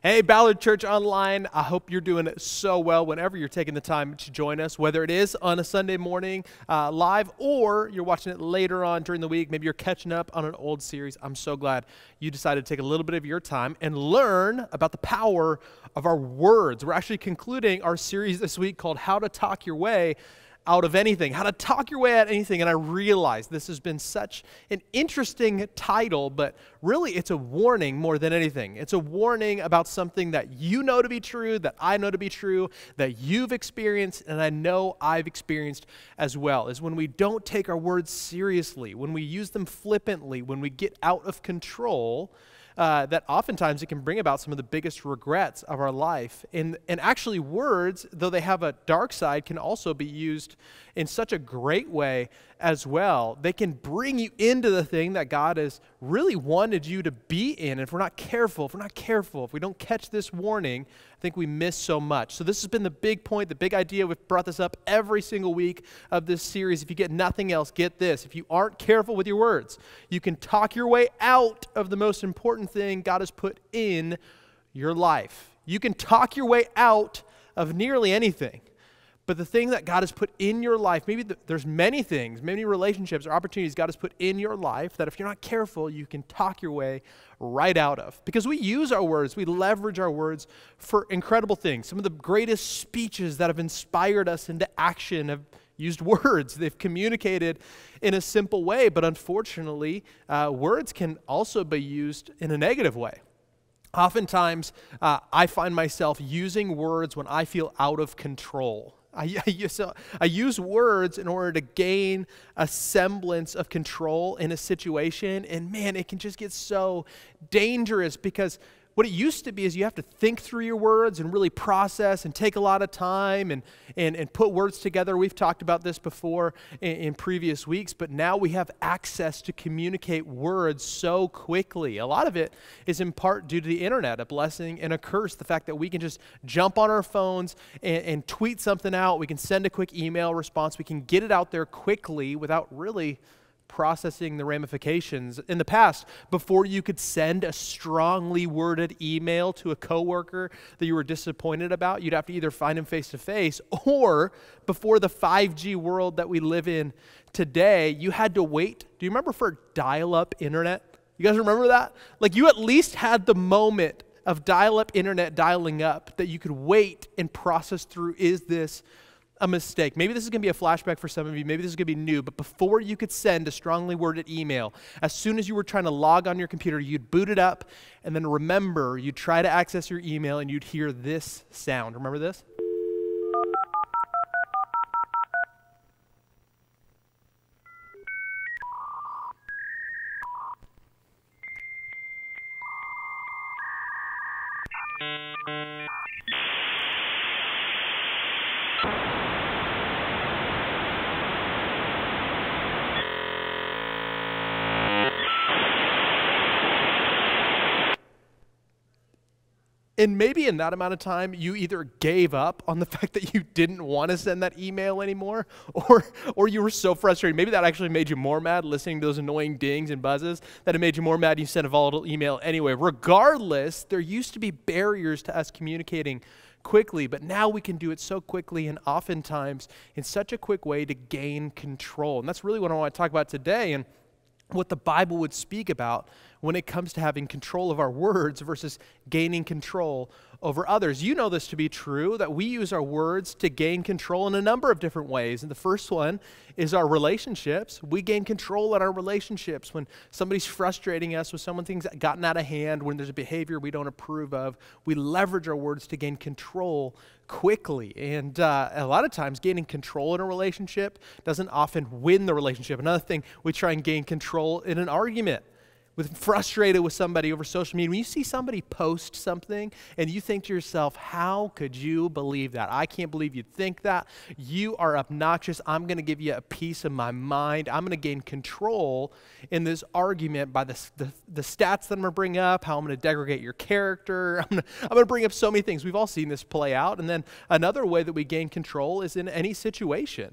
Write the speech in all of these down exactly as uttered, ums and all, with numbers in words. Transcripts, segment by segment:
Hey, Ballard Church Online, I hope you're doing so well whenever you're taking the time to join us, whether it is on a Sunday morning uh, live or you're watching it later on during the week. Maybe you're catching up on an old series. I'm so glad you decided to take a little bit of your time and learn about the power of our words. We're actually concluding our series this week called How to Talk Your Way Out of Anything, How to Talk Your Way Out of Anything. And I realize this has been such an interesting title, but really it's a warning more than anything. It's a warning about something that you know to be true, that I know to be true, that you've experienced, and I know I've experienced as well, is when we don't take our words seriously, when we use them flippantly, when we get out of control, Uh, that oftentimes it can bring about some of the biggest regrets of our life. And, and actually words, though they have a dark side, can also be used in such a great way as well. They can bring you into the thing that God has really wanted you to be in. And if we're not careful, if we're not careful, if we don't catch this warning, I think we miss so much. So this has been the big point, the big idea. We've brought this up every single week of this series. If you get nothing else, get this. If you aren't careful with your words, you can talk your way out of the most important thing God has put in your life. You can talk your way out of nearly anything. But the thing that God has put in your life, maybe the, there's many things, many relationships or opportunities God has put in your life that if you're not careful, you can talk your way right out of. Because we use our words, we leverage our words for incredible things. Some of the greatest speeches that have inspired us into action have used words. They've communicated in a simple way, but unfortunately, uh, words can also be used in a negative way. Oftentimes, uh, I find myself using words when I feel out of control. I, I, use, I use words in order to gain a semblance of control in a situation, and man, it can just get so dangerous because what it used to be is you have to think through your words and really process and take a lot of time and, and, and put words together. We've talked about this before in, in previous weeks, but now we have access to communicate words so quickly. A lot of it is in part due to the internet, a blessing and a curse. The fact that we can just jump on our phones and, and tweet something out. We can send a quick email response. We can get it out there quickly without really processing the ramifications. In the past, before you could send a strongly worded email to a coworker that you were disappointed about, you'd have to either find him face to face, or before the five G world that we live in today, you had to wait. Do you remember for dial-up internet? You guys remember that? Like you at least had the moment of dial-up internet dialing up that you could wait and process through, is this a mistake? Maybe this is going to be a flashback for some of you. Maybe this is going to be new, but before you could send a strongly worded email, as soon as you were trying to log on your computer, you'd boot it up, and then remember, you'd try to access your email, and you'd hear this sound. Remember this? And maybe in that amount of time, you either gave up on the fact that you didn't want to send that email anymore, or, or you were so frustrated. Maybe that actually made you more mad listening to those annoying dings and buzzes that it made you more mad you sent a volatile email anyway. Regardless, there used to be barriers to us communicating quickly, but now we can do it so quickly and oftentimes in such a quick way to gain control. And that's really what I want to talk about today, and what the Bible would speak about when it comes to having control of our words versus gaining control over others. You know this to be true, that we use our words to gain control in a number of different ways. And the first one is our relationships. We gain control in our relationships when somebody's frustrating us, when something's gotten out of hand, when there's a behavior we don't approve of. We leverage our words to gain control quickly. And uh, a lot of times gaining control in a relationship doesn't often win the relationship. Another thing, we try and gain control in an argument. With frustrated with somebody over social media, when you see somebody post something and you think to yourself, how could you believe that? I can't believe you'd think that. You are obnoxious. I'm going to give you a piece of my mind. I'm going to gain control in this argument by the, the, the stats that I'm going to bring up, how I'm going to degrade your character. I'm going to, I'm going to bring up so many things. We've all seen this play out. And then another way that we gain control is in any situation.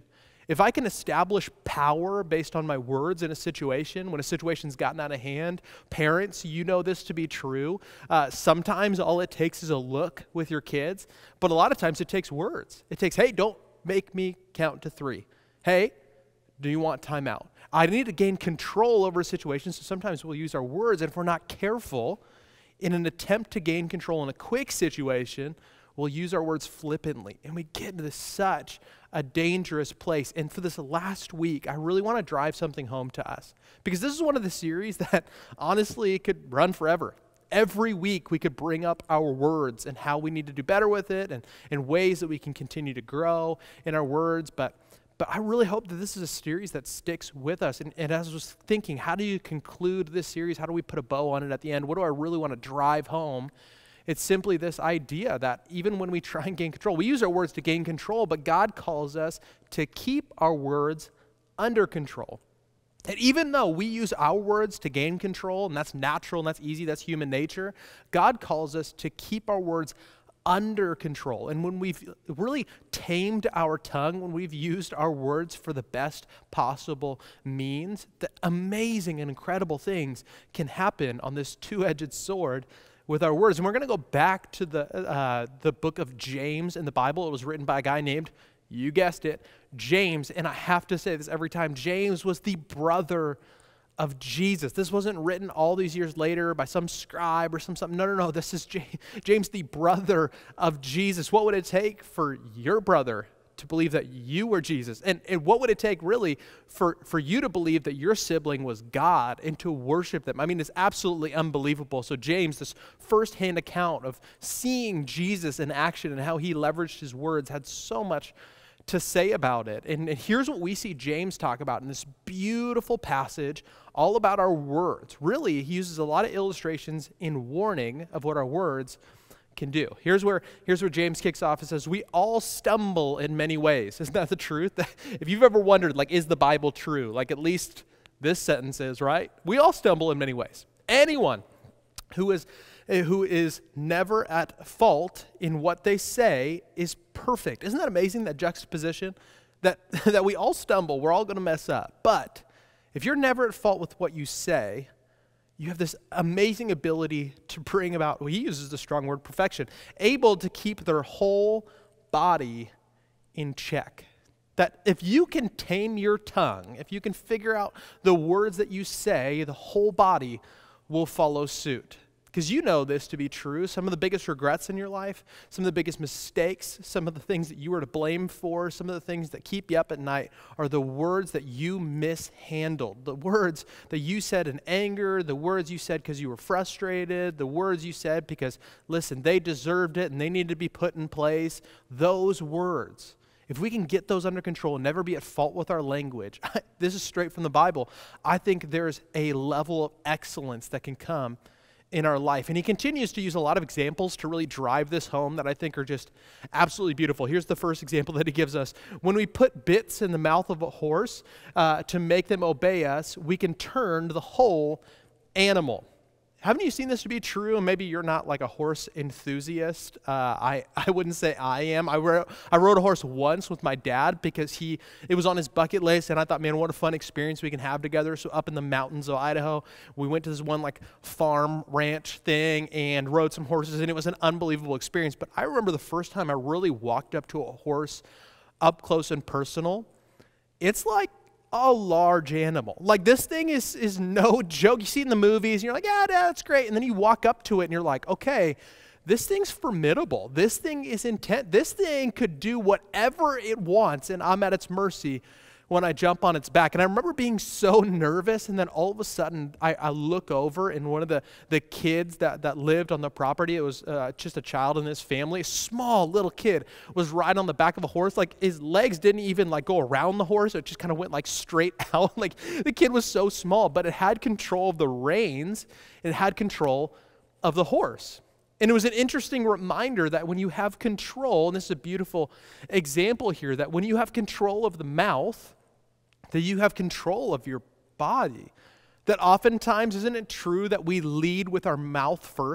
If I can establish power based on my words in a situation, when a situation's gotten out of hand, parents, you know this to be true. Uh, sometimes all it takes is a look with your kids, but a lot of times it takes words. It takes, hey, don't make me count to three. Hey, do you want timeout? I need to gain control over a situation, so sometimes we'll use our words, and if we're not careful, in an attempt to gain control in a quick situation, we'll use our words flippantly, and we get into such a dangerous place. And for this last week, I really want to drive something home to us, because this is one of the series that honestly could run forever. Every week we could bring up our words and how we need to do better with it, and, and ways that we can continue to grow in our words. But but I really hope that this is a series that sticks with us. And, and as I was thinking, how do you conclude this series? How do we put a bow on it at the end? What do I really want to drive home? It's simply this idea that even when we try and gain control, we use our words to gain control, but God calls us to keep our words under control. And even though we use our words to gain control, and that's natural and that's easy, that's human nature, God calls us to keep our words under control. And when we've really tamed our tongue, when we've used our words for the best possible means, the amazing and incredible things can happen on this two-edged sword with our words. And we're going to go back to the uh, the book of James in the Bible. It was written by a guy named, you guessed it, James. And I have to say this every time, James was the brother of Jesus. This wasn't written all these years later by some scribe or some something. No, no, no. This is James, James, the brother of Jesus. What would it take for your brother to believe that you were Jesus? And, and what would it take really for, for you to believe that your sibling was God and to worship them? I mean, it's absolutely unbelievable. So James, this firsthand account of seeing Jesus in action and how he leveraged his words, had so much to say about it. And, and here's what we see James talk about in this beautiful passage, all about our words. Really, he uses a lot of illustrations in warning of what our words can do. Here's where, here's where James kicks off and says, we all stumble in many ways. Isn't that the truth? If you've ever wondered, like, is the Bible true? Like, at least this sentence is, right? We all stumble in many ways. Anyone who is who is never at fault in what they say is perfect. Isn't that amazing, that juxtaposition? That, that we all stumble, we're all going to mess up. But if you're never at fault with what you say, you have this amazing ability to bring about, well, he uses the strong word, perfection, able to keep their whole body in check. That if you can tame your tongue, if you can figure out the words that you say, the whole body will follow suit. Because you know this to be true. Some of the biggest regrets in your life, some of the biggest mistakes, some of the things that you were to blame for, some of the things that keep you up at night are the words that you mishandled, the words that you said in anger, the words you said because you were frustrated, the words you said because, listen, they deserved it and they needed to be put in place. Those words, if we can get those under control and never be at fault with our language, this is straight from the Bible, I think there's a level of excellence that can come in our life. And he continues to use a lot of examples to really drive this home that I think are just absolutely beautiful. Here's the first example that he gives us. When we put bits in the mouth of a horse uh, to make them obey us, we can turn the whole animal. Haven't you seen this to be true? And maybe you're not like a horse enthusiast. Uh, I, I wouldn't say I am. I rode, I rode a horse once with my dad because he it was on his bucket list, and I thought, man, what a fun experience we can have together. So up in the mountains of Idaho, we went to this one like farm ranch thing and rode some horses, and it was an unbelievable experience. But I remember the first time I really walked up to a horse up close and personal. It's like a large animal. Like, this thing is is no joke. You see it in the movies, and you're like, yeah, that's great. And then you walk up to it, and you're like, okay, this thing's formidable. This thing is intent. This thing could do whatever it wants, and I'm at its mercy when I jump on its back. And I remember being so nervous, and then all of a sudden, I, I look over, and one of the, the kids that, that lived on the property, it was uh, just a child in this family, a small little kid, was riding on the back of a horse. Like, his legs didn't even like go around the horse. It just kind of went like straight out. Like, the kid was so small, but it had control of the reins. It had control of the horse. And it was an interesting reminder that when you have control, and this is a beautiful example here, that when you have control of the mouth, that you have control of your body. That oftentimes, isn't it true that we lead with our mouth first?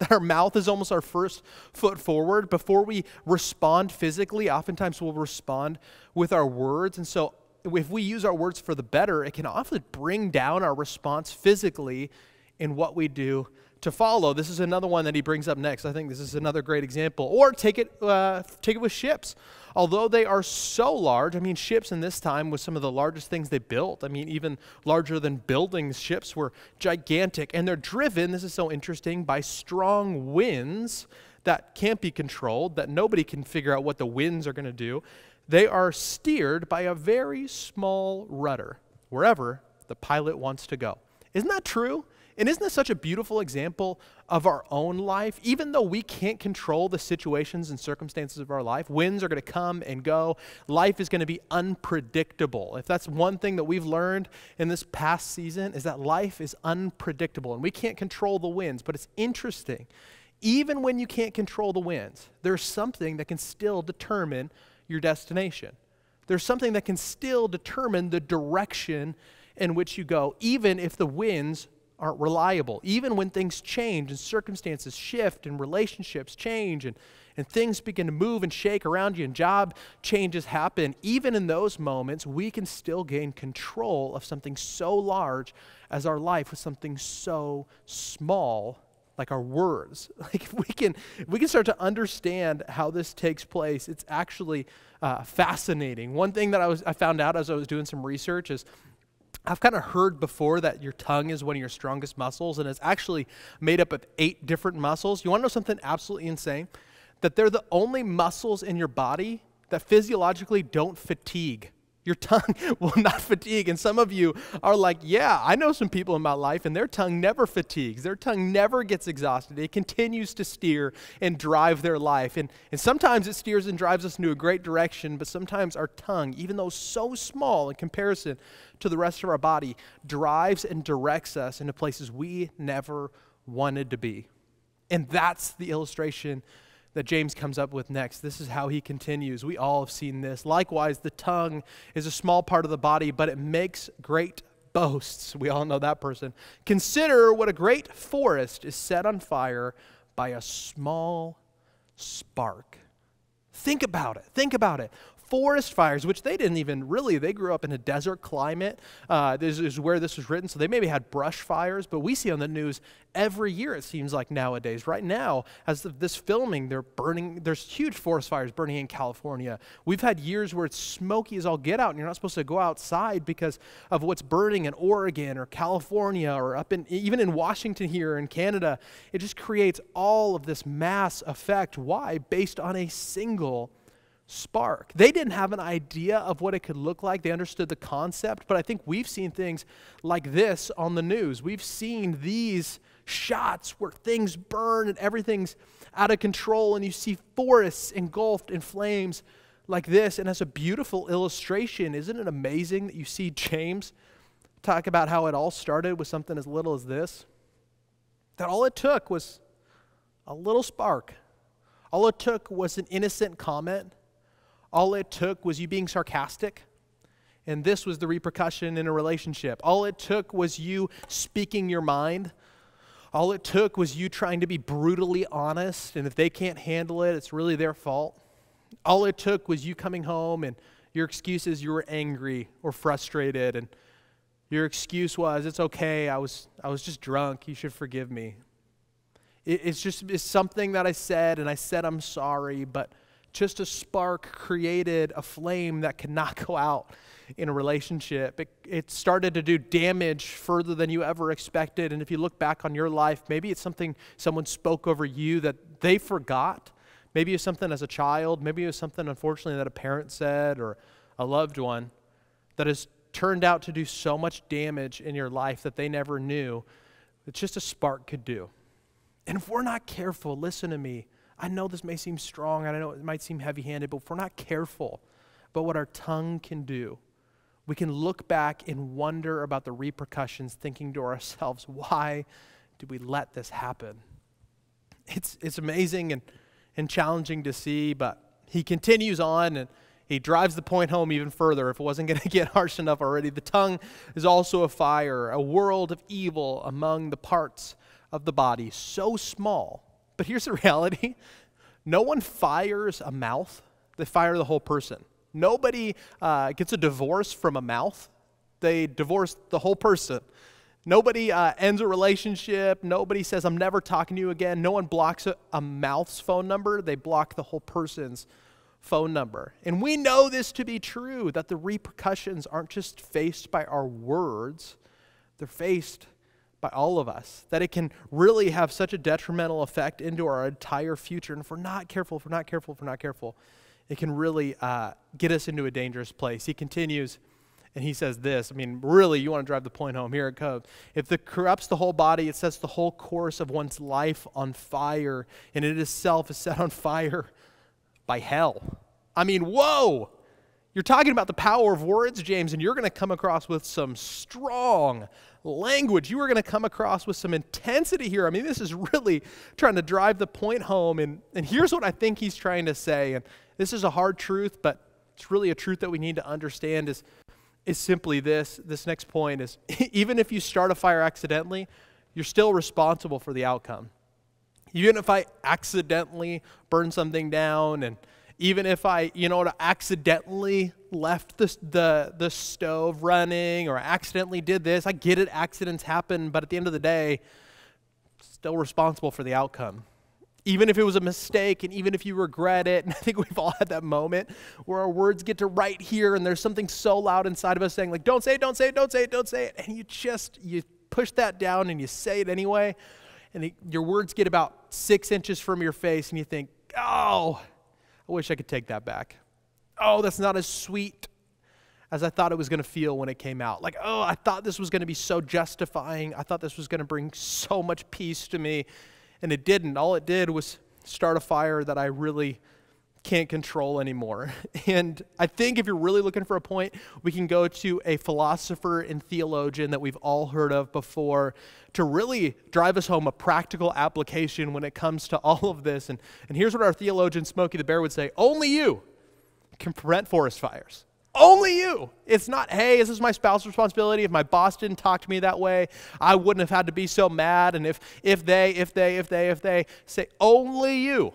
Our mouth is almost our first foot forward. Before we respond physically, oftentimes we'll respond with our words. And so if we use our words for the better, it can often bring down our response physically in what we do to follow. This is another one that he brings up next. I think this is another great example. Or take it, uh, take it with ships. Although they are so large, I mean, ships in this time was some of the largest things they built. I mean, even larger than buildings, ships were gigantic. And they're driven, this is so interesting, by strong winds that can't be controlled, that nobody can figure out what the winds are going to do. They are steered by a very small rudder, wherever the pilot wants to go. Isn't that true? And isn't this such a beautiful example of our own life? Even though we can't control the situations and circumstances of our life, winds are going to come and go. Life is going to be unpredictable. If that's one thing that we've learned in this past season, is that life is unpredictable and we can't control the winds. But it's interesting. Even when you can't control the winds, there's something that can still determine your destination. There's something that can still determine the direction in which you go, even if the winds aren't reliable. Even when things change and circumstances shift and relationships change and, and things begin to move and shake around you and job changes happen, even in those moments, we can still gain control of something so large as our life with something so small like our words. Like if we can, if we can start to understand how this takes place, it's actually uh, fascinating. One thing that I was I found out as I was doing some research is I've kind of heard before that your tongue is one of your strongest muscles, and it's actually made up of eight different muscles. You want to know something absolutely insane? That they're the only muscles in your body that physiologically don't fatigue. Your tongue will not fatigue. And some of you are like, yeah, I know some people in my life, and their tongue never fatigues. Their tongue never gets exhausted. It continues to steer and drive their life. And, and sometimes it steers and drives us into a great direction, but sometimes our tongue, even though so small in comparison to the rest of our body, drives and directs us into places we never wanted to be. And that's the illustration that James comes up with next. This is how he continues. We all have seen this. Likewise, the tongue is a small part of the body, but it makes great boasts. We all know that person. Consider what a great forest is set on fire by a small spark. Think about it. Think about it. Forest fires, which they didn't even really, they grew up in a desert climate. Uh, this is where this was written, so they maybe had brush fires, but we see on the news every year, it seems like nowadays. Right now, as of this filming, they're burning, there's huge forest fires burning in California. We've had years where it's smoky as all get out, and you're not supposed to go outside because of what's burning in Oregon or California or up in, even in Washington here in Canada. It just creates all of this mass effect. Why? Based on a single spark. They didn't have an idea of what it could look like. They understood the concept, but I think we've seen things like this on the news. We've seen these shots where things burn and everything's out of control, and you see forests engulfed in flames like this. And as a beautiful illustration, isn't it amazing that you see James talk about how it all started with something as little as this? That all it took was a little spark. All it took was an innocent comment. All it took was you being sarcastic, and this was the repercussion in a relationship. All it took was you speaking your mind. All it took was you trying to be brutally honest, and if they can't handle it, it's really their fault. All it took was you coming home, and your excuse is you were angry or frustrated, and your excuse was, it's okay, I was, I was just drunk, you should forgive me. It, it's just it's something that I said, and I said I'm sorry, but just a spark created a flame that could not go out in a relationship. It, it started to do damage further than you ever expected. And if you look back on your life, maybe it's something someone spoke over you that they forgot. Maybe it's something as a child. Maybe it's something, unfortunately, that a parent said or a loved one that has turned out to do so much damage in your life that they never knew that just a spark could do. And if we're not careful, listen to me, I know this may seem strong, and I know it might seem heavy-handed, but if we're not careful about what our tongue can do, we can look back and wonder about the repercussions, thinking to ourselves, why did we let this happen? It's, it's amazing and, and challenging to see, but he continues on, and he drives the point home even further. If it wasn't going to get harsh enough already, the tongue is also a fire, a world of evil among the parts of the body, so small But here's the reality. No one fires a mouth. They fire the whole person. Nobody uh, gets a divorce from a mouth. They divorce the whole person. Nobody uh, ends a relationship. Nobody says, I'm never talking to you again. No one blocks a, a mouth's phone number. They block the whole person's phone number. And we know this to be true, that the repercussions aren't just faced by our words. They're faced by all of us, that it can really have such a detrimental effect into our entire future. And if we're not careful, if we're not careful, if we're not careful, it can really uh, get us into a dangerous place. He continues, and he says this. I mean, really, you want to drive the point home. Here it comes. If it corrupts the whole body, it sets the whole course of one's life on fire, and it itself is set on fire by hell. I mean, whoa! You're talking about the power of words, James, and you're going to come across with some strong language. You are going to come across with some intensity here. I mean, this is really trying to drive the point home. And, and here's what I think he's trying to say. And this is a hard truth, but it's really a truth that we need to understand is, is simply this. This next point is, even if you start a fire accidentally, you're still responsible for the outcome. Even if I accidentally burn something down, and even if I, you know, accidentally left the, the, the stove running, or accidentally did this, I get it, accidents happen, but at the end of the day, still responsible for the outcome. Even if it was a mistake, and even if you regret it, and I think we've all had that moment where our words get to right here, and there's something so loud inside of us saying, like, don't say it, don't say it, don't say it, don't say it, and you just, you push that down, and you say it anyway, and it, your words get about six inches from your face, and you think, oh, I wish I could take that back. Oh, that's not as sweet as I thought it was going to feel when it came out. Like, oh, I thought this was going to be so justifying. I thought this was going to bring so much peace to me, and it didn't. All it did was start a fire that I really can't control anymore. And I think if you're really looking for a point, we can go to a philosopher and theologian that we've all heard of before to really drive us home a practical application when it comes to all of this. And, and here's what our theologian Smokey the Bear would say: only you can prevent forest fires. Only you. It's not, hey, is this my spouse's responsibility? If my boss didn't talk to me that way, I wouldn't have had to be so mad. And if, if they, if they, if they, if they say, only you.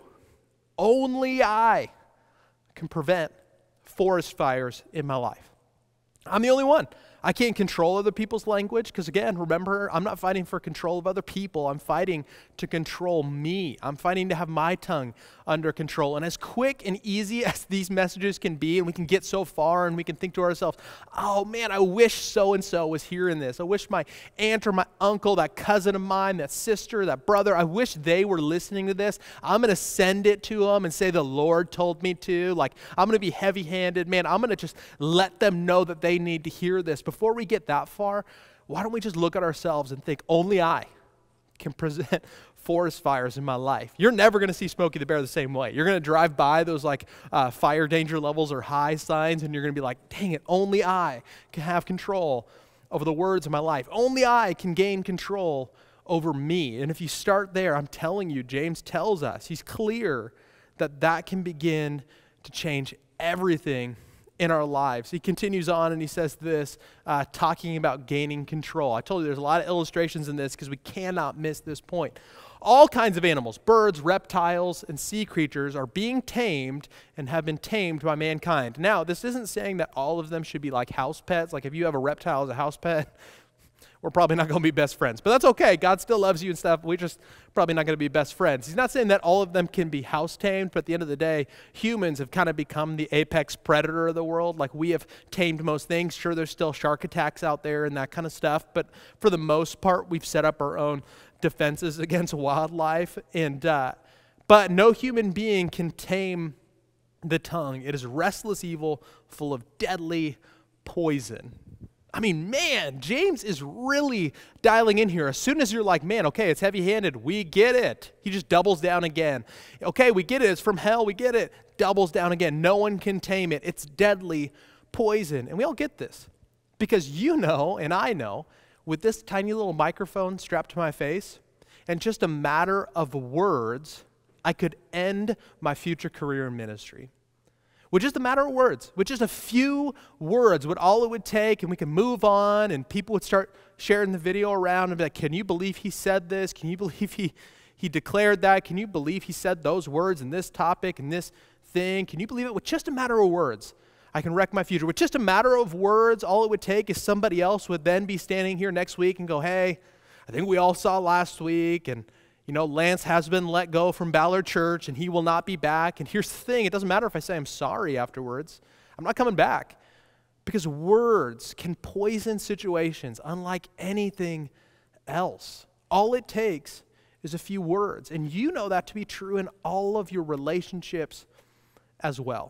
Only I can prevent forest fires in my life. I'm the only one. I can't control other people's language because, again, remember, I'm not fighting for control of other people. I'm fighting to control me. I'm fighting to have my tongue under control. And as quick and easy as these messages can be, and we can get so far and we can think to ourselves, oh, man, I wish so-and-so was hearing this. I wish my aunt or my uncle, that cousin of mine, that sister, that brother, I wish they were listening to this. I'm going to send it to them and say the Lord told me to. Like, I'm going to be heavy-handed. Man, I'm going to just let them know that they need to hear this. Before we get that far, why don't we just look at ourselves and think, only I can present forest fires in my life. You're never going to see Smokey the Bear the same way. You're going to drive by those like uh, fire danger levels or high signs, and you're going to be like, dang it, only I can have control over the words of my life. Only I can gain control over me. And if you start there, I'm telling you, James tells us, he's clear that that can begin to change everything in our lives. He continues on and he says this, uh, talking about gaining control. I told you there's a lot of illustrations in this because we cannot miss this point. All kinds of animals, birds, reptiles, and sea creatures are being tamed and have been tamed by mankind. Now, this isn't saying that all of them should be like house pets. Like if you have a reptile as a house pet, we're probably not going to be best friends. But that's okay. God still loves you and stuff. We're just probably not going to be best friends. He's not saying that all of them can be house tamed, but at the end of the day, humans have kind of become the apex predator of the world. Like we have tamed most things. Sure, there's still shark attacks out there and that kind of stuff. But for the most part, we've set up our own defenses against wildlife. And uh, but no human being can tame the tongue. It is restless evil, full of deadly poison. I mean, man, James is really dialing in here. As soon as you're like, man, okay, it's heavy-handed, we get it. He just doubles down again. Okay, we get it. It's from hell. We get it. Doubles down again. No one can tame it. It's deadly poison. And we all get this because you know and I know with this tiny little microphone strapped to my face, and just a matter of words, I could end my future career in ministry. With just a matter of words, with just a few words, what all it would take, and we can move on, and people would start sharing the video around and be like, can you believe he said this? Can you believe he, he declared that. Can you believe he said those words in this topic and this thing? Can you believe it? With just a matter of words, I can wreck my future. With just a matter of words, all it would take is somebody else would then be standing here next week and go, hey, I think we all saw last week, and you know, Lance has been let go from Ballard Church, and he will not be back. And here's the thing, it doesn't matter if I say I'm sorry afterwards. I'm not coming back. Because words can poison situations unlike anything else. All it takes is a few words. And you know that to be true in all of your relationships as well.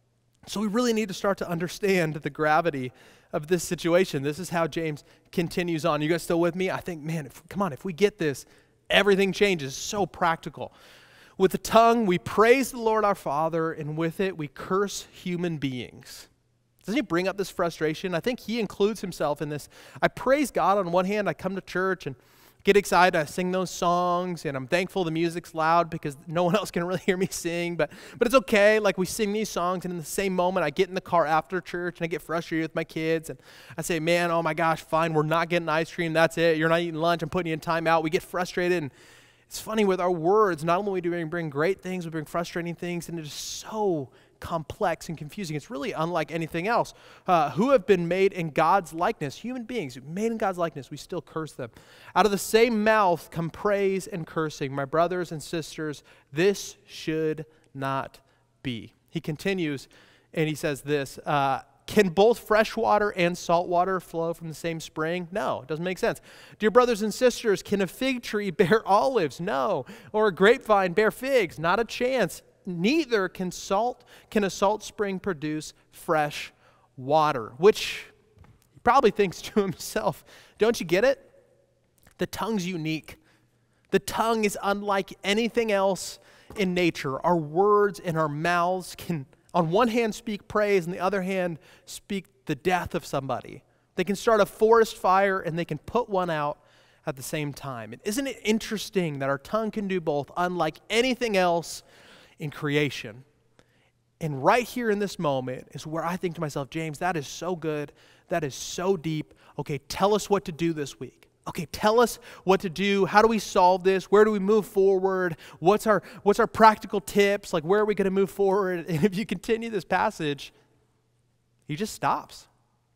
So we really need to start to understand the gravity of this situation. This is how James continues on. You guys still with me? I think, man, if, come on, if we get this, everything changes. So practical. With the tongue, we praise the Lord our Father, and with it, we curse human beings. Doesn't he bring up this frustration? I think he includes himself in this. I praise God on one hand. I come to church and get excited. I sing those songs, and I'm thankful the music's loud because no one else can really hear me sing. But but it's okay. Like, we sing these songs, and in the same moment, I get in the car after church, and I get frustrated with my kids. And I say, man, oh my gosh, fine, we're not getting ice cream. That's it. You're not eating lunch. I'm putting you in timeout. We get frustrated. And it's funny with our words. Not only do we bring great things, we bring frustrating things, and it is so complex and confusing. It's really unlike anything else. Uh, who have been made in God's likeness, human beings made in God's likeness, we still curse them. Out of the same mouth come praise and cursing. My brothers and sisters, this should not be. He continues and he says this, uh, can both fresh water and salt water flow from the same spring? No, it doesn't make sense. Dear brothers and sisters, can a fig tree bear olives? No. Or a grapevine bear figs? Not a chance. Neither can salt can a salt spring produce fresh water, which he probably thinks to himself, don't you get it? The tongue's unique. The tongue is unlike anything else in nature. Our words and our mouths can, on one hand, speak praise, and the other hand, speak the death of somebody. They can start a forest fire, and they can put one out at the same time. And isn't it interesting that our tongue can do both, unlike anything else in creation? And right here in this moment is where I think to myself, James, that is so good. That is so deep. Okay, tell us what to do this week. Okay, tell us what to do. How do we solve this? Where do we move forward? What's our, what's our practical tips? Like, where are we going to move forward? And if you continue this passage, he just stops.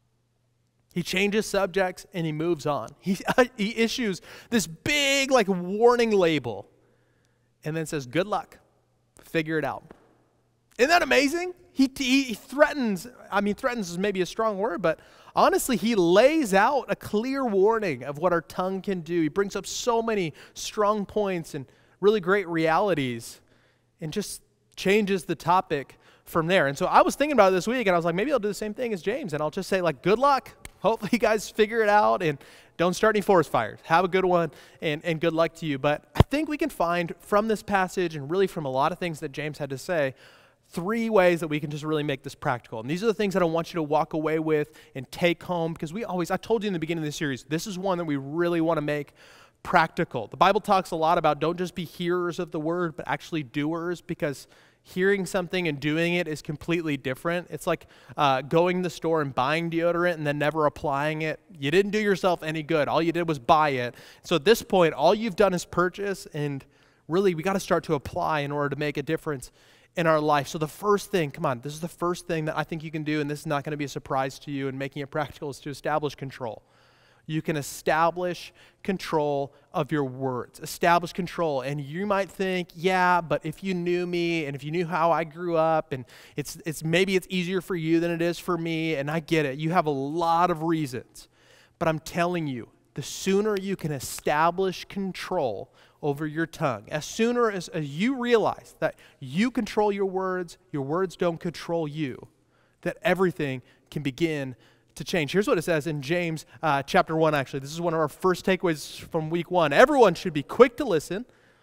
He changes subjects and he moves on. He, he issues this big, like, warning label and then says, good luck. Figure it out. Isn't that amazing? He, he threatens, I mean, threatens is maybe a strong word, but honestly, he lays out a clear warning of what our tongue can do. He brings up so many strong points and really great realities and just changes the topic from there. And so I was thinking about it this week, and I was like, maybe I'll do the same thing as James, and I'll just say, like, good luck. Hopefully you guys figure it out, and don't start any forest fires. Have a good one, and, and good luck to you. But I think we can find from this passage, and really from a lot of things that James had to say, three ways that we can just really make this practical. And these are the things that I want you to walk away with and take home, because we always, I told you in the beginning of the series, this is one that we really want to make practical. The Bible talks a lot about don't just be hearers of the word, but actually doers, because hearing something and doing it is completely different. It's like uh, going to the store and buying deodorant and then never applying it. You didn't do yourself any good. All you did was buy it. So at this point, all you've done is purchase, and really we got to start to apply in order to make a difference in our life. So the first thing, come on, this is the first thing that I think you can do, and this is not going to be a surprise to you, and making it practical is to establish control. You can establish control of your words. Establish control. And you might think, yeah, but if you knew me and if you knew how I grew up, and it's it's maybe it's easier for you than it is for me, and I get it. You have a lot of reasons. But I'm telling you, the sooner you can establish control over your tongue, as sooner as, as you realize that you control your words, your words don't control you, that everything can begin to change. Here's what it says in James uh, chapter one, actually. This is one of our first takeaways from week one. Everyone should be quick to listen,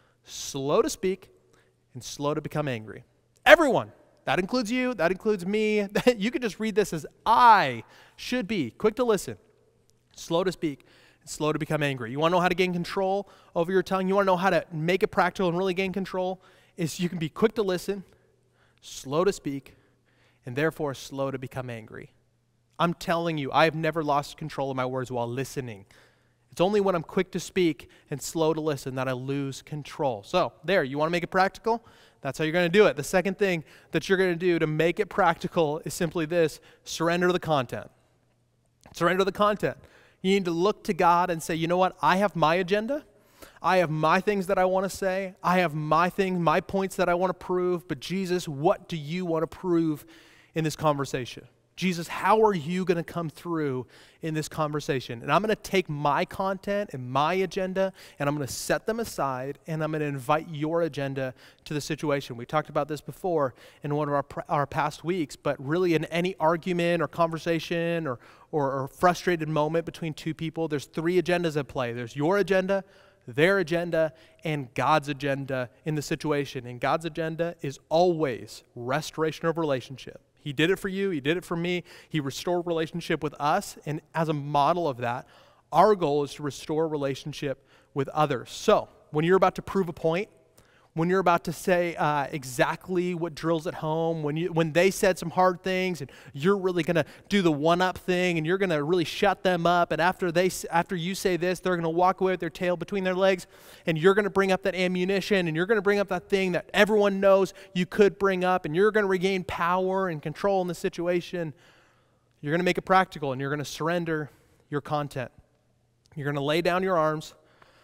slow to speak, and slow to become angry. Everyone. That includes you. That includes me. You could just read this as I should be quick to listen, slow to speak, and slow to become angry. You want to know how to gain control over your tongue? You want to know how to make it practical and really gain control? Is you can be quick to listen, slow to speak, and therefore slow to become angry. I'm telling you, I have never lost control of my words while listening. It's only when I'm quick to speak and slow to listen that I lose control. So there, you want to make it practical? That's how you're going to do it. The second thing that you're going to do to make it practical is simply this: surrender the content. Surrender the content. You need to look to God and say, you know what? I have my agenda. I have my things that I want to say. I have my things, my points that I want to prove. But Jesus, what do you want to prove in this conversation? Jesus, how are you going to come through in this conversation? And I'm going to take my content and my agenda, and I'm going to set them aside, and I'm going to invite your agenda to the situation. We talked about this before in one of our, our past weeks, but really in any argument or conversation or, or, or frustrated moment between two people, there's three agendas at play. There's your agenda, their agenda, and God's agenda in the situation. And God's agenda is always restoration of relationship. He did it for you. He did it for me. He restored relationship with us. And as a model of that, our goal is to restore relationship with others. So when you're about to prove a point, when you're about to say uh, exactly what drills at home, when you when they said some hard things and you're really going to do the one-up thing and you're going to really shut them up, and after they after you say this, they're going to walk away with their tail between their legs, and you're going to bring up that ammunition, and you're going to bring up that thing that everyone knows you could bring up, and you're going to regain power and control in the situation. You're going to make it practical, and you're going to surrender your content. You're going to lay down your arms.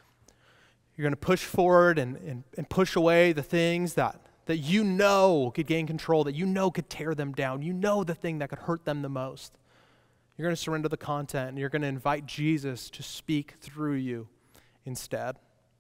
You're going to push forward and, and, and push away the things that, that you know could gain control, that you know could tear them down. You know the thing that could hurt them the most. You're going to surrender the content, and you're going to invite Jesus to speak through you instead.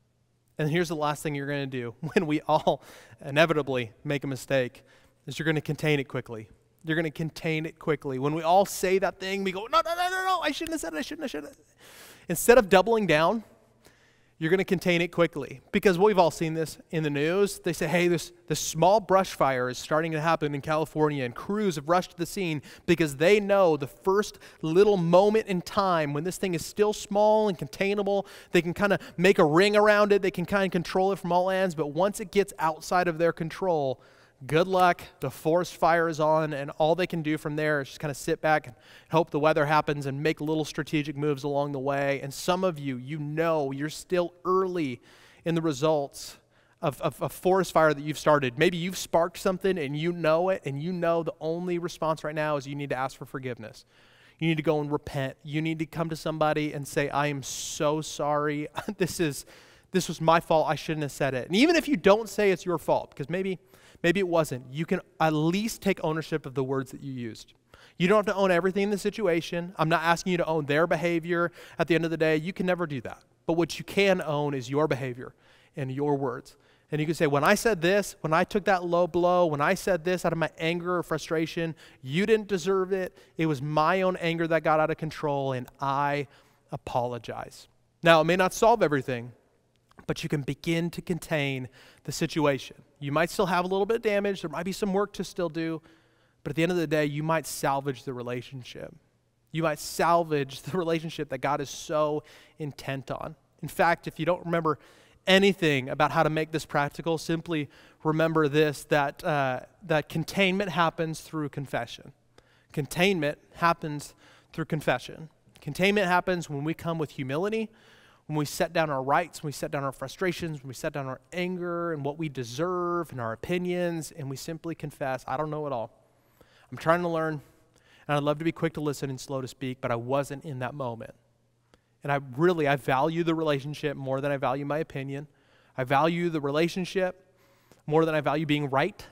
And here's the last thing you're going to do when we all inevitably make a mistake, is you're going to contain it quickly. You're going to contain it quickly. When we all say that thing, we go, no, no, no, no, no, I shouldn't have said it, I shouldn't, I shouldn't. Instead of doubling down, you're going to contain it quickly. Because we've all seen this in the news. They say, hey, this, this small brush fire is starting to happen in California, and crews have rushed to the scene because they know the first little moment in time when this thing is still small and containable, they can kind of make a ring around it, they can kind of control it from all ends, but once it gets outside of their control, good luck, the forest fire is on, and all they can do from there is just kind of sit back and hope the weather happens and make little strategic moves along the way. And some of you, you know you're still early in the results of, of a forest fire that you've started. Maybe you've sparked something and you know it, and you know the only response right now is you need to ask for forgiveness. You need to go and repent. You need to come to somebody and say, I am so sorry. This is, this was my fault. I shouldn't have said it. And even if you don't say it's your fault, because maybe Maybe it wasn't. You can at least take ownership of the words that you used. You don't have to own everything in the situation. I'm not asking you to own their behavior. At the end of the day, you can never do that. But what you can own is your behavior and your words. And you can say, when I said this, when I took that low blow, when I said this out of my anger or frustration, you didn't deserve it. It was my own anger that got out of control, and I apologize. Now, it may not solve everything, but you can begin to contain the situation. You might still have a little bit of damage. There might be some work to still do. But at the end of the day, you might salvage the relationship. You might salvage the relationship that God is so intent on. In fact, if you don't remember anything about how to make this practical, simply remember this, that, uh, that containment happens through confession. Containment happens through confession. Containment happens when we come with humility, when we set down our rights, when we set down our frustrations, when we set down our anger and what we deserve and our opinions, and we simply confess, I don't know it all. I'm trying to learn, and I'd love to be quick to listen and slow to speak, but I wasn't in that moment. And I really, I value the relationship more than I value my opinion. I value the relationship more than I value being right.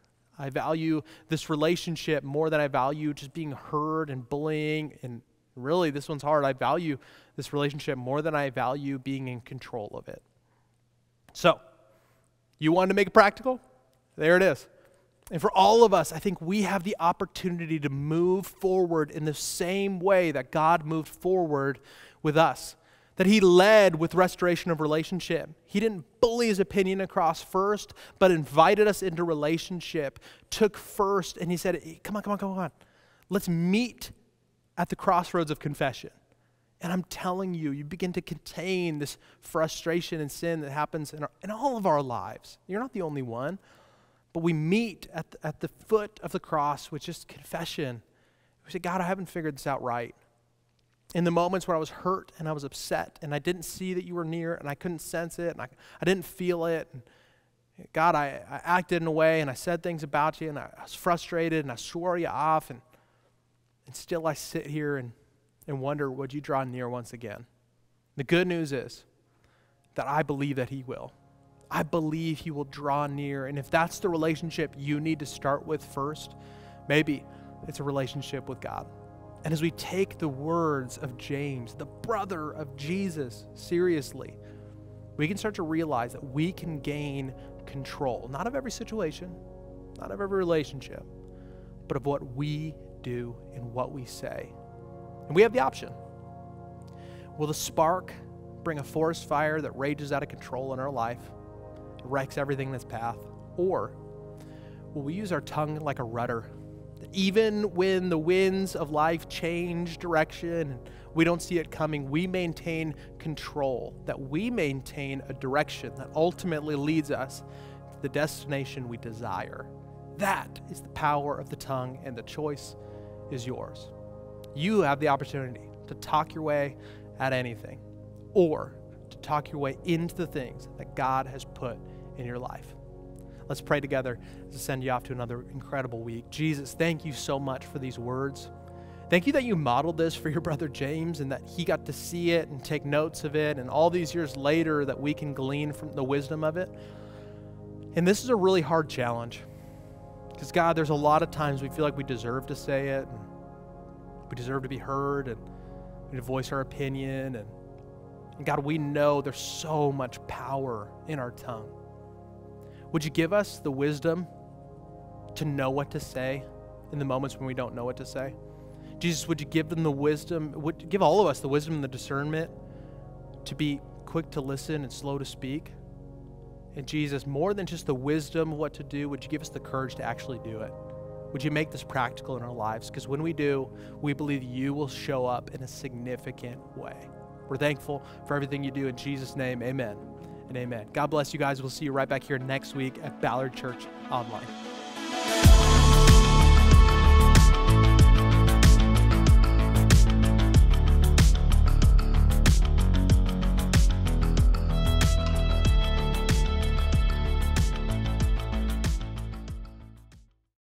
I value this relationship more than I value just being heard and bullying, and really, this one's hard. I value this relationship more than I value being in control of it. So, you wanted to make it practical? There it is. And for all of us, I think we have the opportunity to move forward in the same way that God moved forward with us. That he led with restoration of relationship. He didn't bully his opinion across first, but invited us into relationship, took first, and he said, hey, come on, come on, come on. Let's meet at the crossroads of confession. And I'm telling you, you begin to contain this frustration and sin that happens in, our, in all of our lives. You're not the only one. But we meet at the, at the foot of the cross with just confession. We say, God, I haven't figured this out right. In the moments where I was hurt and I was upset and I didn't see that you were near and I couldn't sense it and I, I didn't feel it. And God, I, I acted in a way and I said things about you and I, I was frustrated and I swore you off. And, and still I sit here and, and wonder, would you draw near once again? The good news is that I believe that he will. I believe he will draw near. And if that's the relationship you need to start with first, maybe it's a relationship with God. And as we take the words of James, the brother of Jesus, seriously, we can start to realize that we can gain control, not of every situation, not of every relationship, but of what we do and what we say. And we have the option. Will the spark bring a forest fire that rages out of control in our life, wrecks everything in its path? Or will we use our tongue like a rudder? Even when the winds of life change direction and we don't see it coming, we maintain control, that we maintain a direction that ultimately leads us to the destination we desire. That is the power of the tongue, and the choice is yours. You have the opportunity to talk your way at anything, or to talk your way into the things that God has put in your life. Let's pray together to send you off to another incredible week. Jesus, thank you so much for these words. Thank you that you modeled this for your brother James and that he got to see it and take notes of it, and all these years later that we can glean from the wisdom of it. And this is a really hard challenge because, God, there's a lot of times we feel like we deserve to say it, and we deserve to be heard, and we to voice our opinion. And, and God, we know there's so much power in our tongue. Would you give us the wisdom to know what to say in the moments when we don't know what to say? Jesus, would you give them the wisdom, would you give all of us the wisdom and the discernment to be quick to listen and slow to speak? And Jesus, more than just the wisdom of what to do, would you give us the courage to actually do it? Would you make this practical in our lives? Because when we do, we believe you will show up in a significant way. We're thankful for everything you do. In Jesus' name, amen and amen. God bless you guys. We'll see you right back here next week at Ballard Church Online.